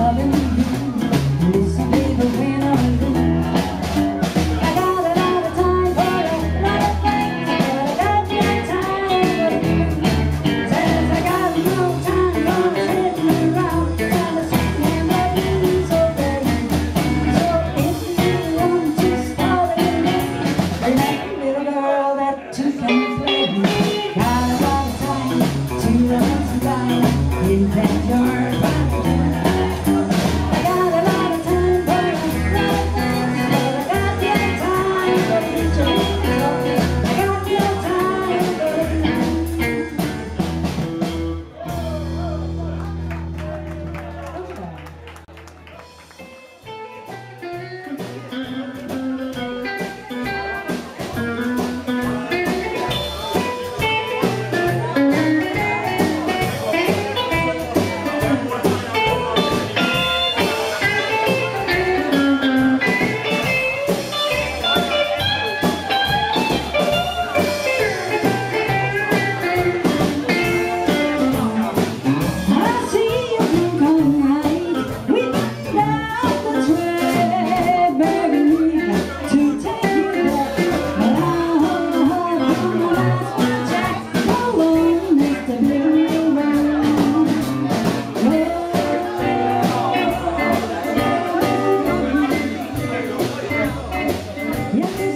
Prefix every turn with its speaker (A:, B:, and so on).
A: loving you. Listen, baby, when I lose. I got a lot of time for a lot of things, but I got no time for you. Says I got no time for sitting around trying to sing and play so baby. So if you want to start again, remember, little girl, that you can play. Got a lot of time to run some time. Is that your I got a lot of time for a lot of things, but I got no time for you. I got no time for you. Yeah.